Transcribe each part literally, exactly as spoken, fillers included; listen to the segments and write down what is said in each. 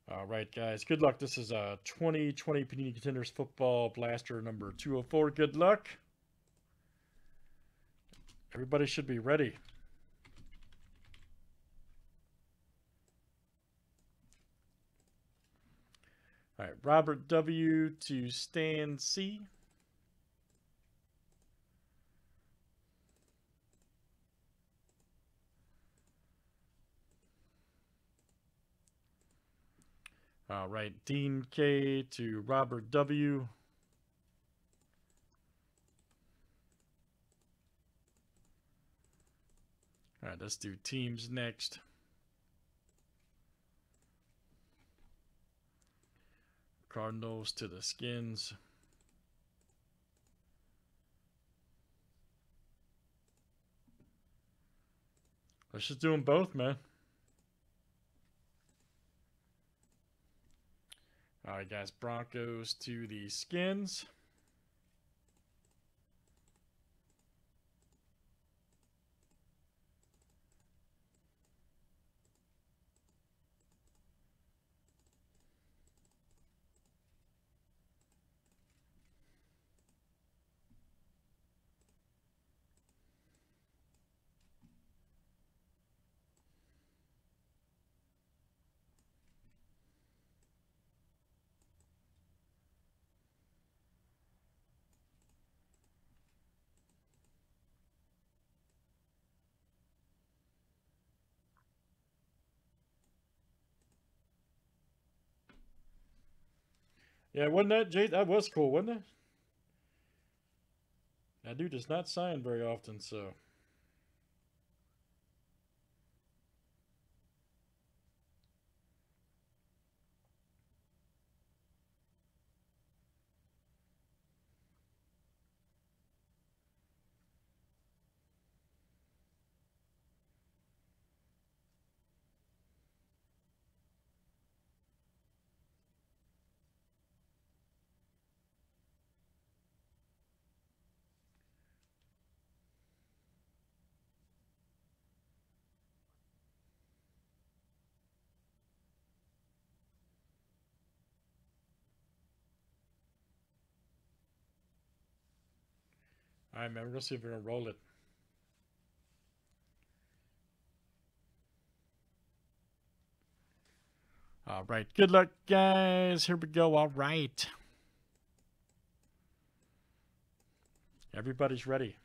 All right, guys. Good luck. This is a twenty twenty Panini Contenders Football Blaster number two oh four. Good luck. Everybody should be ready. All right, Robert W. to Stan C. All right, Dean K. to Robert W. All right, let's do teams next. Cardinals to the Skins. Let's just do them both, man. All right, guys. Broncos to the Skins. Yeah, wasn't that, Jay? That was cool, wasn't it? That dude does not sign very often, so. All right, man. We're going to see if we're going to roll it. All right. Good luck, guys. Here we go. All right. Everybody's ready.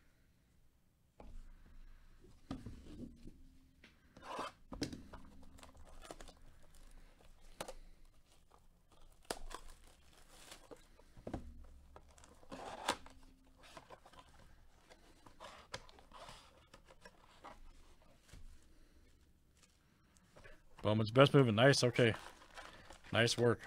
Bowman's best moving. Nice. Okay. Nice work.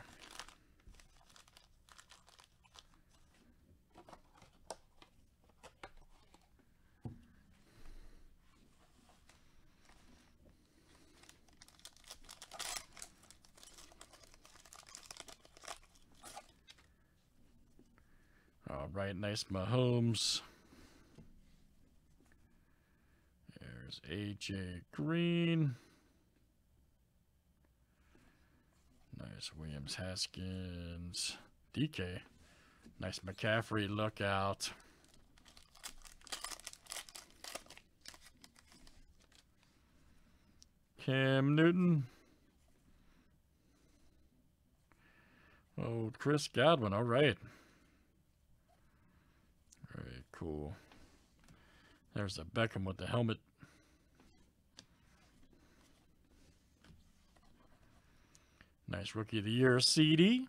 All right. Nice Mahomes. There's A J Green. Nice Williams Haskins. D K. Nice McCaffrey lookout. Cam Newton. Oh, Chris Godwin. All right. Very cool. There's the Beckham with the helmet. Nice Rookie of the Year, C D.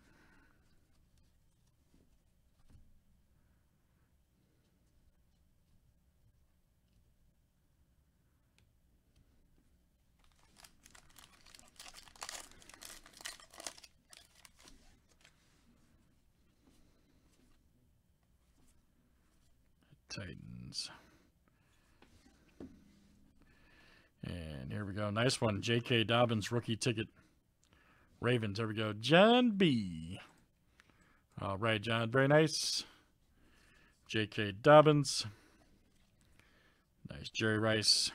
Titans. And here we go. Nice one. J K Dobbins, rookie ticket. Ravens. There we go. John B. All right, John. Very nice. J K Dobbins. Nice Jerry Rice.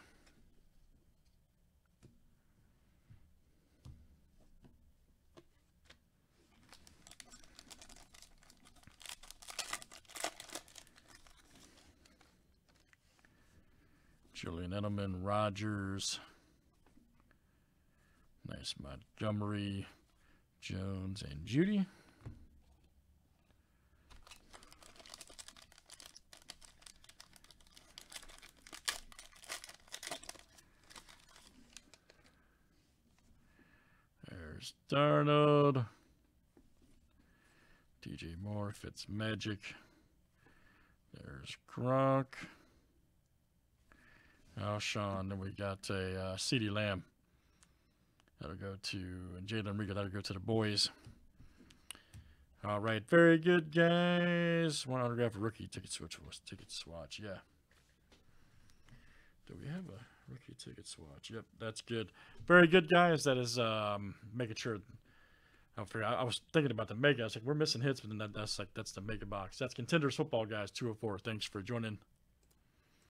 Julian Edelman, Rogers. Nice Montgomery, Jones, and Judy. There's Darnold. D J Moore, Fitzmagic. There's Gronk. Alshon. Then we got a uh, CeeDee Lamb. That'll go to Jalen Reagor. That'll go to the boys. All right. Very good, guys. One autograph rookie ticket switch. Ticket swatch. Yeah. Do we have a rookie ticket swatch? Yep. That's good. Very good, guys. That is um, making sure. I, I was thinking about the mega. I was like, we're missing hits, but then that, that's like that's the mega box. That's Contenders football, guys. two oh four. Thanks for joining.